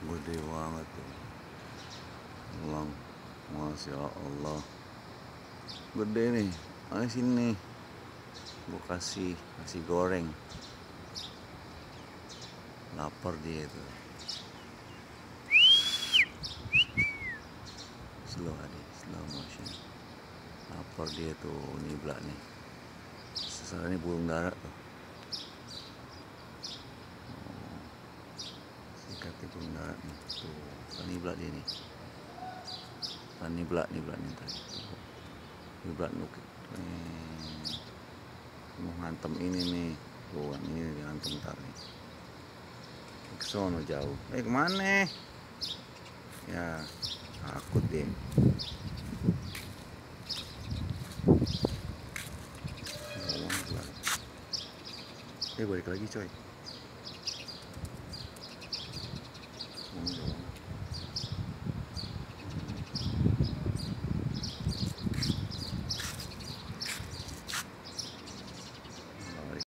Gede banget tuh. Ulang. Masya Allah. Gede nih. Ayo sini. Gue kasih nasi goreng. Lapar dia tuh. Slow motion. Lapar dia tuh, nibla nih. Sekarang ini burung dara tuh. Sikatnya burung dara nih. Tuh, kan nibla dia nih. Kan nibla nih tadi. Nibla nukit. Mau ngantem ini nih. Tuh, ini ngantem ntar nih. Kesono jauh. Kemana? Ya, takut deh. Balik lagi coy.